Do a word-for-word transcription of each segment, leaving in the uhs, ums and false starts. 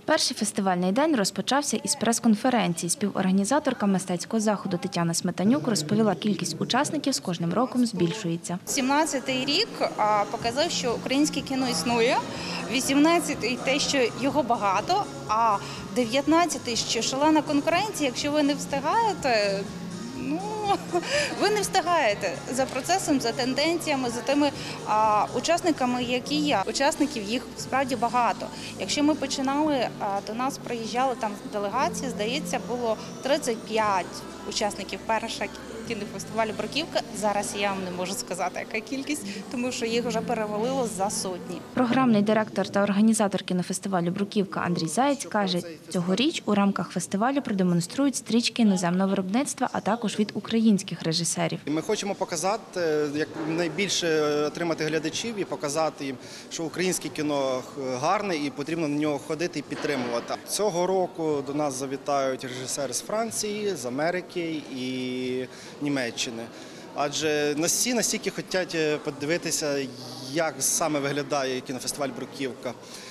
Перший фестивальний день розпочався із прес-конференції. Співорганізаторка мистецького заходу Тетяна Сметанюк розповіла, кількість учасників з кожним роком збільшується. сімнадцятий рік показав, що українське кіно існує, вісімнадцятий – те, що його багато, а дев'ятнадцятий – що шалена конкуренція, якщо ви не встигаєте, ну, ви не встигаєте за процесом, за тенденціями, за тими а, учасниками, які є. Учасників їх справді багато. Якщо ми починали, а, до нас приїжджали там делегації, здається, було тридцять п'ять учасників першого кінофестивалю «Бруківка». Зараз я вам не можу сказати, яка кількість, тому що їх вже перевалило за сотні. Програмний директор та організатор кінофестивалю «Бруківка» Андрій Заєць каже, цьогоріч у рамках фестивалю продемонструють стрічки іноземного виробництва, а також від українських режисерів. Ми хочемо показати, як найбільше отримати глядачів і показати їм, що українське кіно гарне і потрібно на нього ходити і підтримувати. Цього року до нас завітають режисери з Франції, з Америки і Німеччини. Адже всі настільки хочуть подивитися, як саме виглядає кінофестиваль «Бруківка».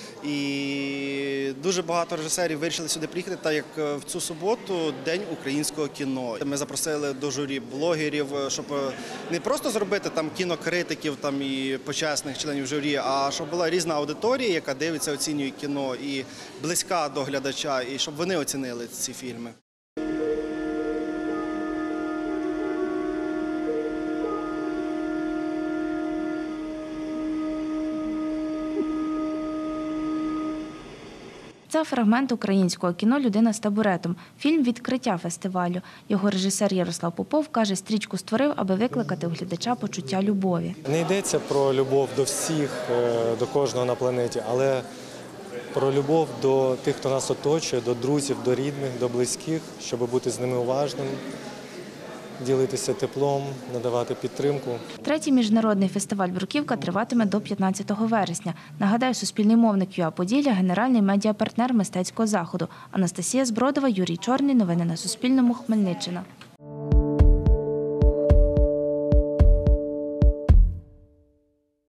І дуже багато режисерів вирішили сюди приїхати, так як в цю суботу – День українського кіно. Ми запросили до журі блогерів, щоб не просто зробити там кінокритиків там, і почесних членів журі, а щоб була різна аудиторія, яка дивиться, оцінює кіно і близька до глядача, і щоб вони оцінили ці фільми. Це фрагмент українського кіно «Людина з табуретом» – фільм «Відкриття фестивалю». Його режисер Ярослав Попов каже, стрічку створив, аби викликати у глядача почуття любові. Не йдеться про любов до всіх, до кожного на планеті, але про любов до тих, хто нас оточує, до друзів, до рідних, до близьких, щоб бути з ними уважним, ділитися теплом, надавати підтримку. Третій міжнародний фестиваль «Бруківка» триватиме до п'ятнадцятого вересня. Нагадаю, суспільний мовник ЮА Поділля – генеральний медіапартнер мистецького заходу. Анастасія Збродова, Юрій Чорний. Новини на Суспільному. Хмельниччина.